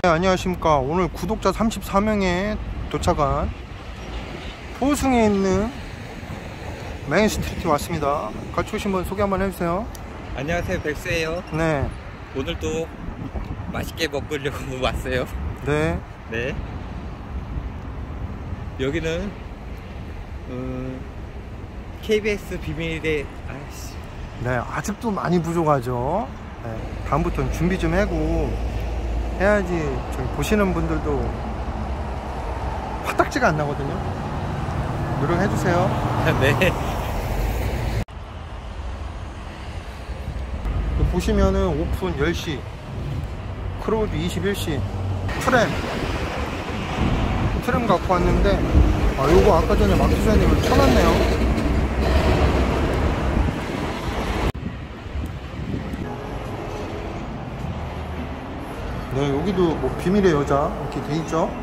네, 안녕하십니까. 오늘 구독자 34명에 도착한 포승에 있는 메인스트리트에 왔습니다. 같이 오신 분 소개 한번 해주세요. 안녕하세요, 백수예요. 네. 오늘도 맛있게 먹으려고 왔어요. 네. 네. 여기는 KBS 비밀의 아이씨. 네, 아직도 많이 부족하죠. 네, 다음부터는 준비 좀 하고 해야지 저기 보시는 분들도 화딱지가 안 나거든요. 노력해 주세요. 네. 보시면은 오픈 10시, 크로우즈 21시, 트램 갖고 왔는데 요거 아까 전에 막기사님을 쳐놨네요. 네, 여기도 뭐 비밀의 여자 이렇게 돼 있죠.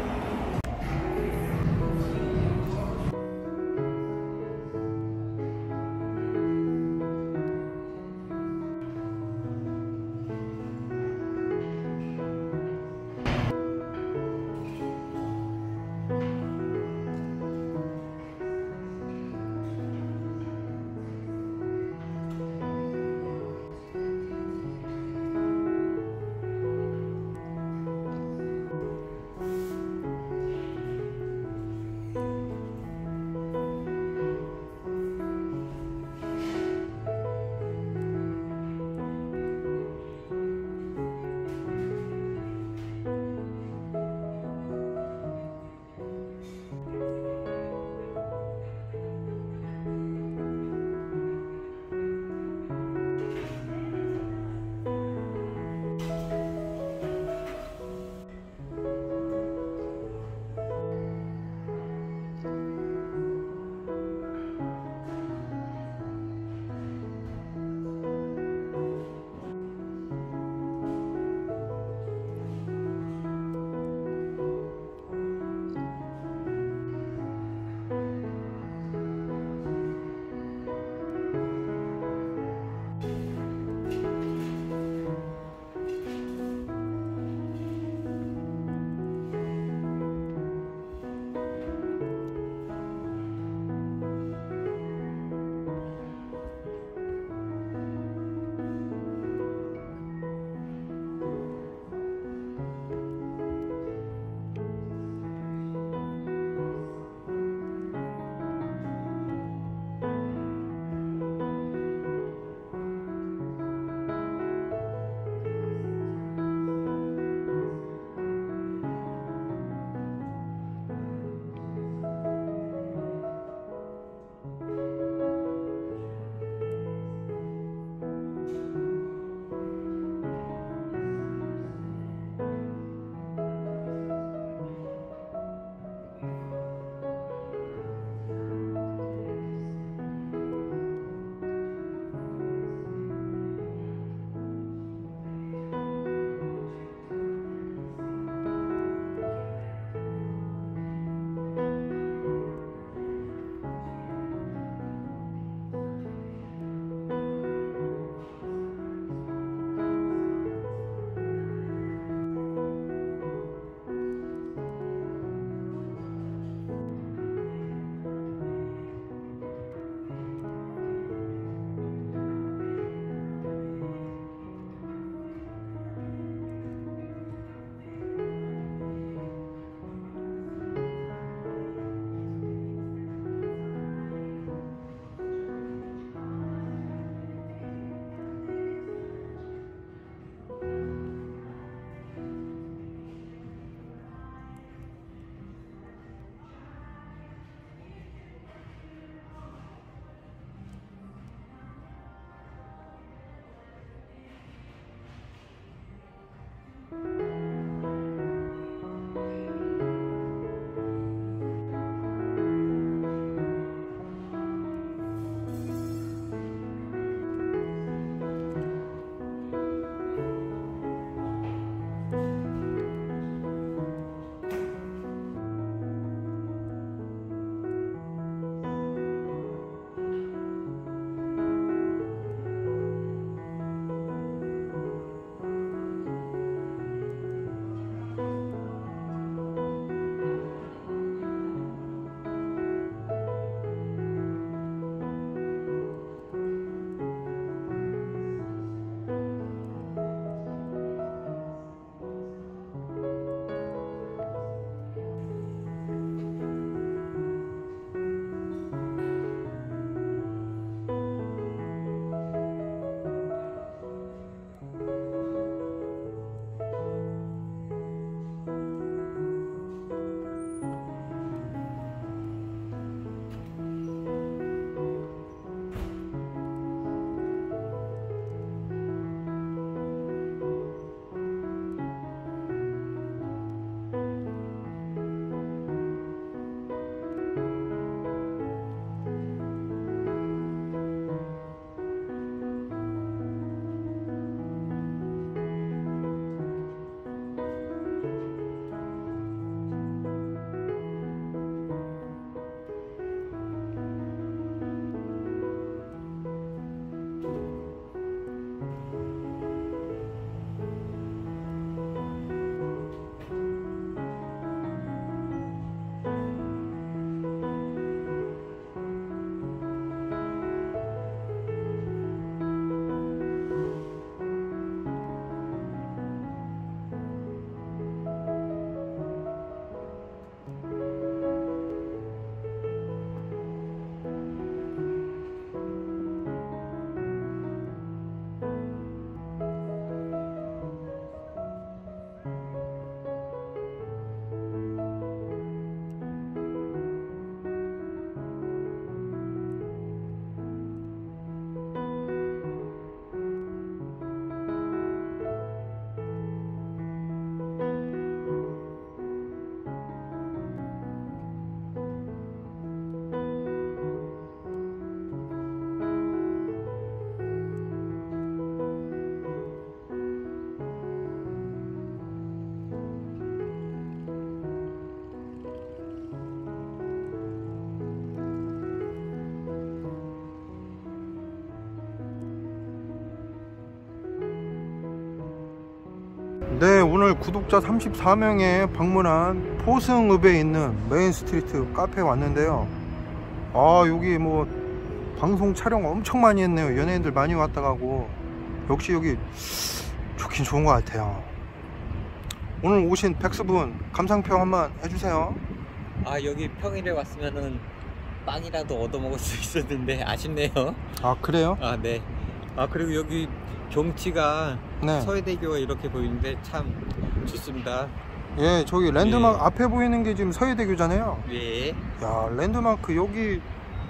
네, 오늘 구독자 34명에 방문한 포승읍에 있는 메인스트리트 카페에 왔는데요. 아, 여기 뭐 방송 촬영 엄청 많이 했네요. 연예인들 많이 왔다 가고. 역시 여기 좋긴 좋은 것 같아요. 오늘 오신 백수분 감상평 한번 해주세요. 아, 여기 평일에 왔으면은 빵이라도 얻어먹을 수 있었는데 아쉽네요. 아, 그래요? 아, 네. 아, 그리고 여기 경치가 네. 서해대교가 이렇게 보이는데 참 좋습니다. 예, 저기 랜드마크 예. 앞에 보이는 게 지금 서해대교잖아요. 예. 야, 랜드마크 여기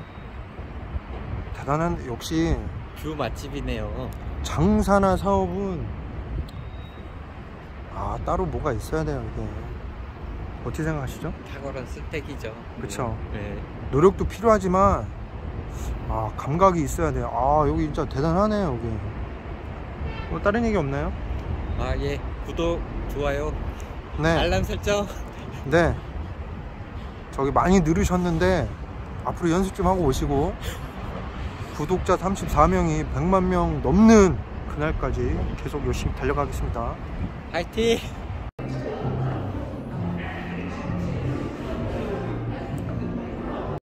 대단한. 역시 주 맛집이네요. 장사나 사업은 따로 뭐가 있어야 돼요. 이게 어떻게 생각하시죠? 탁월한 스택이죠. 그쵸. 네. 노력도 필요하지만 감각이 있어야 돼요. 여기 진짜 대단하네요. 여기 뭐 다른 얘기 없나요? 아, 예. 구독, 좋아요, 네. 알람 설정. 네, 저기 많이 늘으셨는데 앞으로 연습 좀 하고 오시고 구독자 34명이 100만 명 넘는 그날까지 계속 열심히 달려가겠습니다. 화이팅!